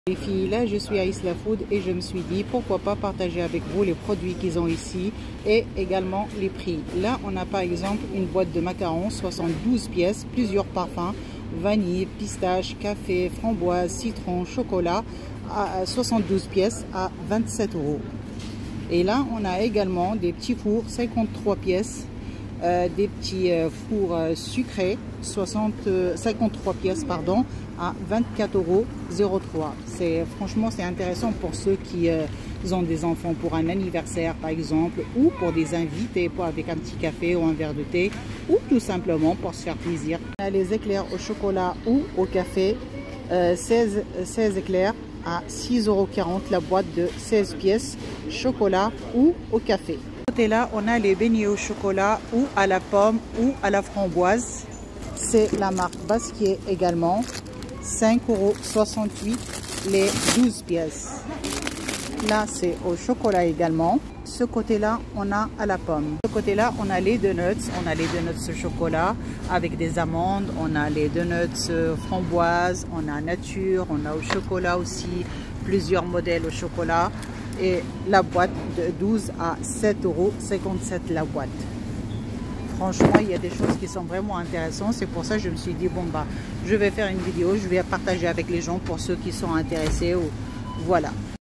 Les filles, là je suis à Isla Food et je me suis dit pourquoi pas partager avec vous les produits qu'ils ont ici et également les prix. Là on a par exemple une boîte de macarons 72 pièces, plusieurs parfums, vanille, pistache, café, framboise, citron, chocolat à 72 pièces à 27 €. Et là on a également des petits fours 53 pièces, des petits fours sucrés 53 pièces pardon, à 24,03 €. Franchement c'est intéressant pour ceux qui ont des enfants pour un anniversaire par exemple, ou pour des invités pour avec un petit café ou un verre de thé, ou tout simplement pour se faire plaisir. On a les éclairs au chocolat ou au café, 16 éclairs à 6,40 € la boîte de 16 pièces, chocolat ou au café. Côté là on a les beignets au chocolat ou à la pomme ou à la framboise. C'est la marque Basquier également, 5,68 € les 12 pièces. Là c'est au chocolat également. Ce côté là on a à la pomme. Ce côté là on a les donuts, au chocolat avec des amandes, on a les donuts framboise, on a nature, on a au chocolat aussi, plusieurs modèles au chocolat. Et la boîte de 12 à 7,57 € la boîte. Franchement, il y a des choses qui sont vraiment intéressantes. C'est pour ça que je me suis dit, bon bah, je vais faire une vidéo, je vais partager avec les gens pour ceux qui sont intéressés. Voilà.